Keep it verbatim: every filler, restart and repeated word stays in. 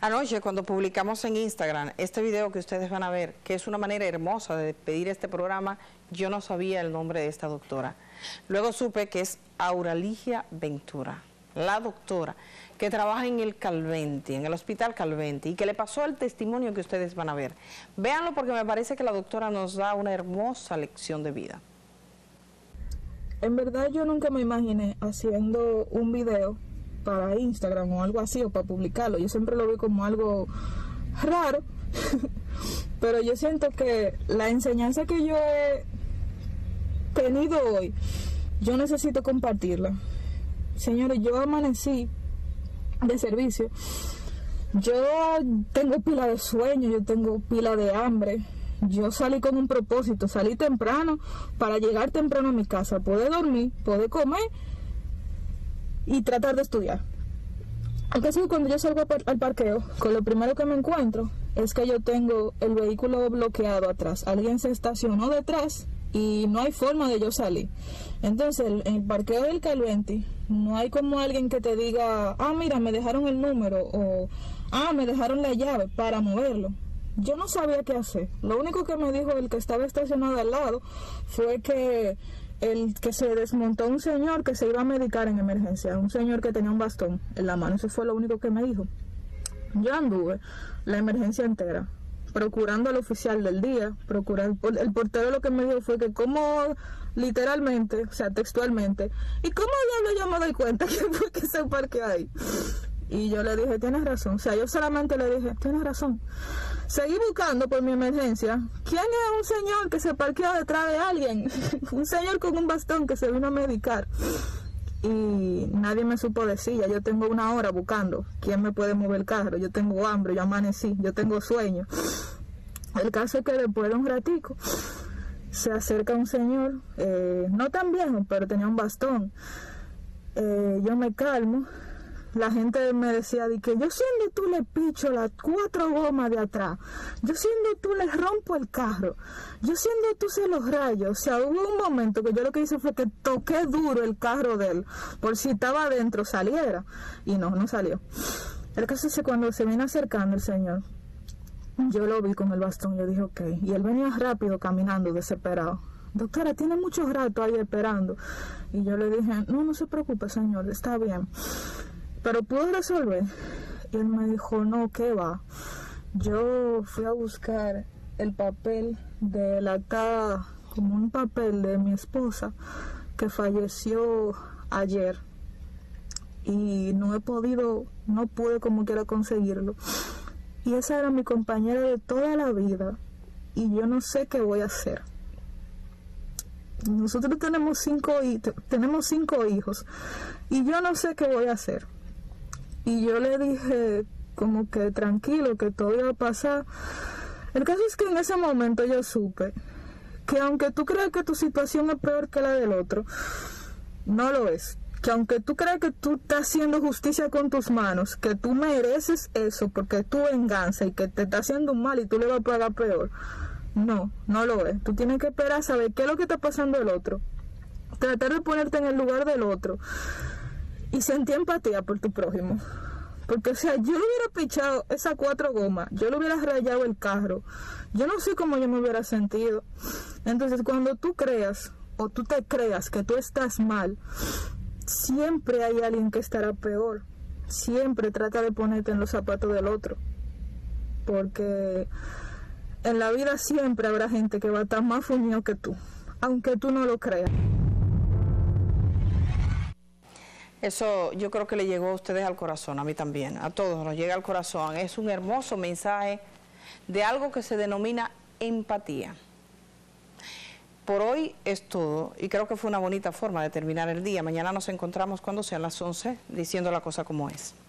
Anoche, cuando publicamos en Instagram este video que ustedes van a ver, que es una manera hermosa de despedir este programa, yo no sabía el nombre de esta doctora. Luego supe que es Auraligia Ventura, la doctora que trabaja en el Calventi, en el Hospital Calventi, y que le pasó el testimonio que ustedes van a ver. Véanlo porque me parece que la doctora nos da una hermosa lección de vida. En verdad yo nunca me imaginé haciendo un video para Instagram o algo así, o para publicarlo. Yo siempre lo vi como algo raro, pero yo siento que la enseñanza que yo he tenido hoy, yo necesito compartirla. Señores, yo amanecí de servicio, yo tengo pila de sueño, yo tengo pila de hambre. Yo salí con un propósito, salí temprano para llegar temprano a mi casa, poder dormir, poder comer y tratar de estudiar. El caso es que cuando yo salgo al parqueo, con lo primero que me encuentro es que yo tengo el vehículo bloqueado atrás. Alguien se estacionó detrás y no hay forma de yo salir. Entonces, en el parqueo del Calventi, no hay como alguien que te diga, ah, mira, me dejaron el número, o ah, me dejaron la llave para moverlo. Yo no sabía qué hacer. Lo único que me dijo el que estaba estacionado al lado fue que el que se desmontó un señor que se iba a medicar en emergencia, un señor que tenía un bastón en la mano. Eso fue lo único que me dijo. Yo anduve la emergencia entera procurando al oficial del día, procurar, el portero lo que me dijo fue que como literalmente, o sea, textualmente, ¿y cómo diablo yo me doy cuenta que fue que se parqueó ahí? Y yo le dije, tienes razón. O sea, yo solamente le dije, tienes razón. Seguí buscando por mi emergencia. ¿Quién es un señor que se parqueó detrás de alguien? Un señor con un bastón que se vino a medicar. Y nadie me supo decir. Ya yo tengo una hora buscando quién me puede mover el carro. Yo tengo hambre, yo amanecí, yo tengo sueño. El caso es que después de un ratico se acerca un señor, eh, no tan viejo, pero tenía un bastón. Eh, yo me calmo. La gente me decía de que yo siendo tú le picho las cuatro gomas de atrás, yo siendo tú le rompo el carro, yo siendo tú se los rayo. O sea, hubo un momento que yo lo que hice fue que toqué duro el carro de él, por si estaba adentro saliera, y no, no salió. El caso es que cuando se viene acercando el señor, yo lo vi con el bastón, yo dije ok, y él venía rápido caminando, desesperado. Doctora, tiene mucho rato ahí esperando. Y yo le dije, no, no se preocupe señor, está bien. Pero pudo resolver. Y él me dijo, no, ¿qué va? Yo fui a buscar el papel de la acta, como un papel de mi esposa, que falleció ayer. Y no he podido, no pude como quiera conseguirlo. Y esa era mi compañera de toda la vida. Y yo no sé qué voy a hacer. Nosotros tenemos cinco, tenemos cinco hijos. Y yo no sé qué voy a hacer. Y yo le dije como que tranquilo, que todo iba a pasar. El caso es que en ese momento yo supe que aunque tú creas que tu situación es peor que la del otro, no lo es. Que aunque tú creas que tú estás haciendo justicia con tus manos, que tú mereces eso porque es tu venganza y que te está haciendo un mal y tú le vas a pagar peor, no, no lo es. Tú tienes que esperar a saber qué es lo que está pasando el otro, tratar de ponerte en el lugar del otro y sentir empatía por tu prójimo. Porque, o sea, yo le hubiera pichado esas cuatro gomas, yo le hubiera rayado el carro, yo no sé cómo yo me hubiera sentido. Entonces, cuando tú creas, o tú te creas que tú estás mal, siempre hay alguien que estará peor. Siempre trata de ponerte en los zapatos del otro. Porque en la vida siempre habrá gente que va a estar más fuñido que tú, aunque tú no lo creas. Eso yo creo que le llegó a ustedes al corazón, a mí también, a todos nos llega al corazón. Es un hermoso mensaje de algo que se denomina empatía. Por hoy es todo y creo que fue una bonita forma de terminar el día. Mañana nos encontramos cuando sean las once diciendo la cosa como es.